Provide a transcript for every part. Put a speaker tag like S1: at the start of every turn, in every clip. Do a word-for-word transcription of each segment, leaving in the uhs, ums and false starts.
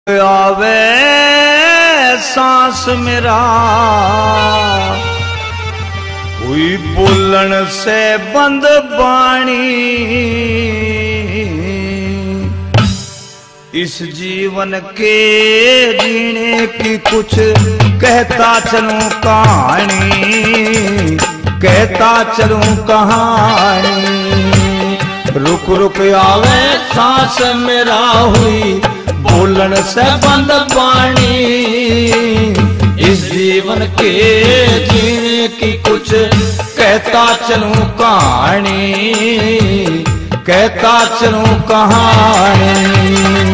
S1: आवे सांस मेरा हुई बोलन से बंद बाणी। इस जीवन के जीने की कुछ कहता चलूं कहानी, कहता चलूं कहानी। रुक रुक आवे सांस मेरा हुई बोलन से बंद पानी। इस जीवन के जीने की कुछ कहता चलूं कहानी, कहता चलूं कहानी।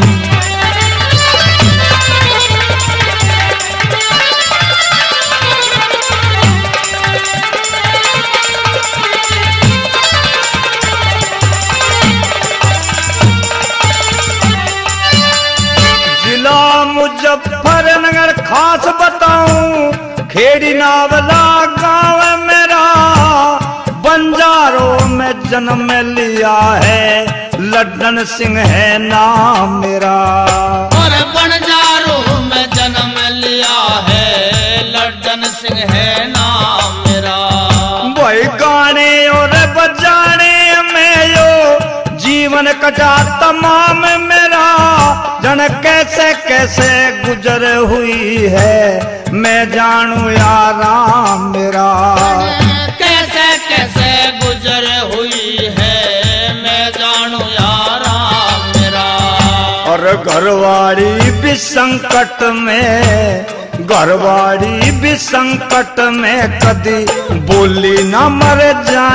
S1: मुजफ्फरनगर खास बताऊं, खेड़ी नावला गांव मेरा, बंजारों में जन्म लिया है, लड्डन सिंह है नाम मेरा।
S2: और बंजारों में जन्म लिया है, लड्डन सिंह है नाम मेरा।
S1: वही गाने और बजाने में यो जीवन कटा तमाम मेरा। जन कैसे कैसे गुजर हुई है, मैं जानू यारा मेरा।
S2: कैसे कैसे गुजर हुई है, मैं जानू यारा मेरा।
S1: और घरवाली भी संकट में, घरवाली भी संकट में कदी बोली न मर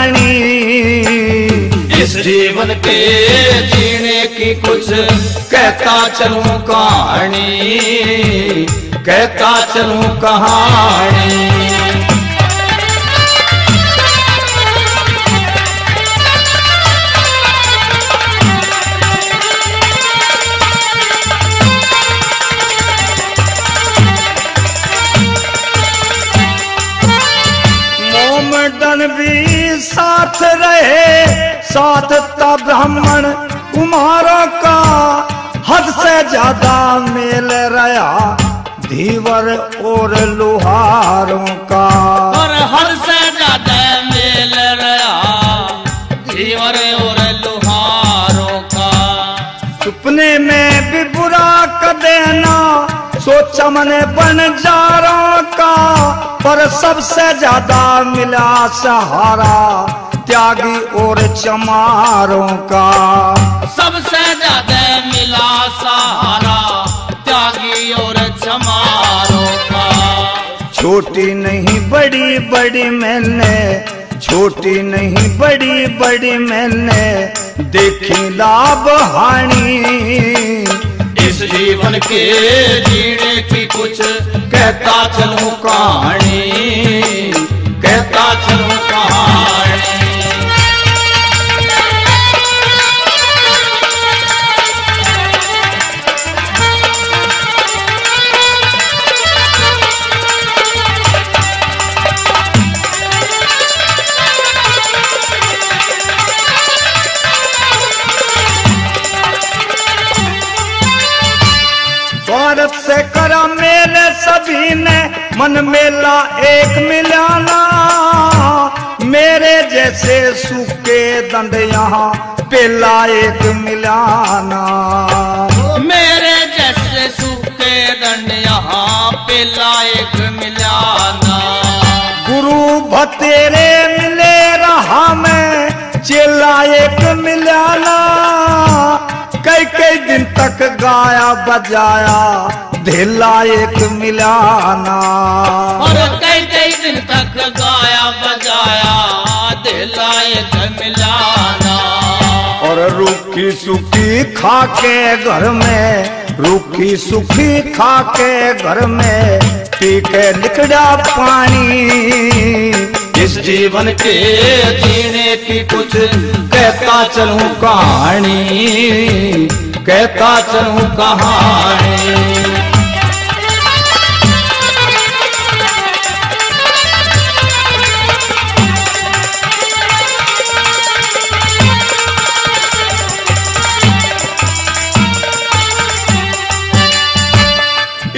S1: जानी। इस जीवन के जीने की कुछ कहता चलूं कहानी, कहता चलूं कहानी। मोमडन भी साथ रहे, साथ था ब्राह्मण कुमारों का, हद से ज्यादा मेल रहा धीवर और लोहारों का।
S2: और हद से ज्यादा मेल रहा धीवर और लोहारों का।
S1: सुपने में भी बुरा कर देना सोचा मने बंजारों का, पर सबसे ज्यादा मिला सहारा त्यागी और चमारों का।
S2: सबसे ज्यादा मिला सहारा त्यागी और चमारों का।
S1: छोटी नहीं बड़ी बड़ी मैंने, छोटी नहीं बड़ी बड़ी मैंने देखी लाभ हानि। इस जीवन के जीने की कुछ कहता चलूं कहानी, कहता चलूं कहानी। स्वार्थ से करा मेले सभी ने, मन मेला एक मिलाना। मेरे जैसे सूखे दंड यहाँ पेला एक मिलाना।
S2: मेरे जैसे सूखे दंड यहाँ पेला एक मिलाना।
S1: गुरु भतेरे मिले रहा मैं, चेला एक मिलाना। कई कई दिन तक गाया बजाया धेला एक मिलाना।
S2: और कई कई दिन तक गाया बजाया धेला एक मिलाना।
S1: और रूखी सूखी खा के घर में, रूखी सूखी खा के घर में पी के निकला पानी। इस जीवन के जीने की कुछ कहता चलूं कहानी, कहता चलूं कहानी।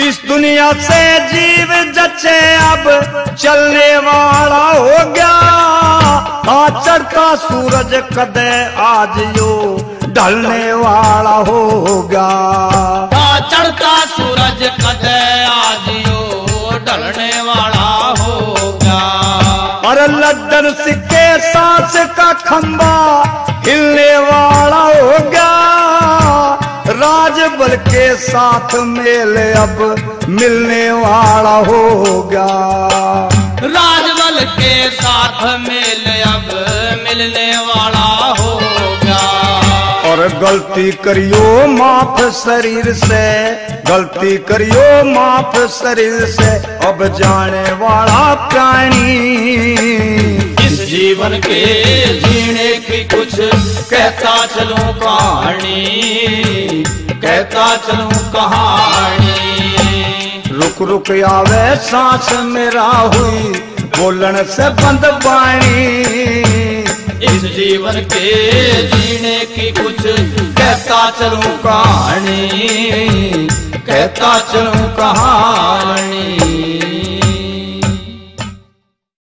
S1: इस दुनिया से जीव जचे अब चलने वाला हो गया। आ चढ़ता सूरज कदे आज यो ढलने वाला हो गया।
S2: आ चढ़ता सूरज कदे आज यो ढलने वाला हो गया।
S1: और लड्डन सिक्के सांस का खंबा हिलने वाला हो गया। राजबल के साथ मेल अब मिलने वाला हो गया।
S2: राजबल के साथ मेल अब मिलने वाला हो गया।
S1: और गलती करियो माफ शरीर से, गलती करियो माफ शरीर से, अब जाने वाला प्राणी।
S2: इस जीवन के जीने की कुछ कहता चलूं कहानी, कहता चलूं कहानी।
S1: रुक रुक आवे सांस मेरा हुई बोलन से बंद बाणी।
S2: इस जीवन के जीने की कुछ कहता चलूं कहानी, कहता चलूं कहानी।